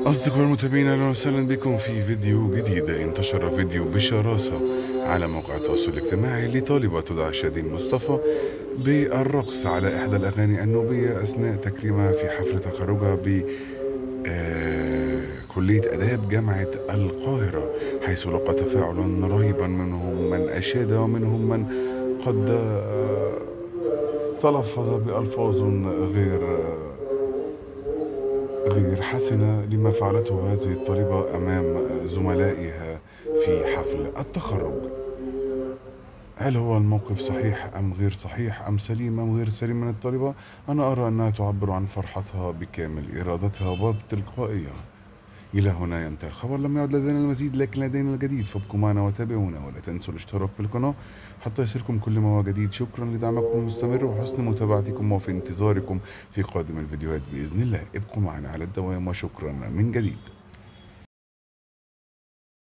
أصدقائي المتابعين، أهلا وسهلا بكم في فيديو جديد. انتشر فيديو بشراسة على موقع التواصل الاجتماعي لطالبة تدعى شادين مصطفى بالرقص على إحدى الأغاني النوبية أثناء تكريمها في حفل تخرجها ب كلية آداب جامعة القاهرة، حيث لقى تفاعلا رهيبا، منهم من أشاد ومنهم من قد تلفظ بألفاظ غير حسنة لما فعلته هذه الطالبة أمام زملائها في حفل التخرج. هل هو الموقف صحيح أم غير صحيح، أم سليم أم غير سليم من الطالبة؟ أنا أرى أنها تعبر عن فرحتها بكامل إرادتها وبتلقائية. إلى هنا ينتهي الخبر، لم يعد لدينا المزيد لكن لدينا الجديد، فابقوا معنا وتابعونا، ولا تنسوا الاشتراك في القناة حتى يصلكم كل ما هو جديد. شكرا لدعمكم المستمر وحسن متابعتكم، وفي انتظاركم في قادم الفيديوهات بإذن الله. ابقوا معنا على الدوام وشكرا من جديد.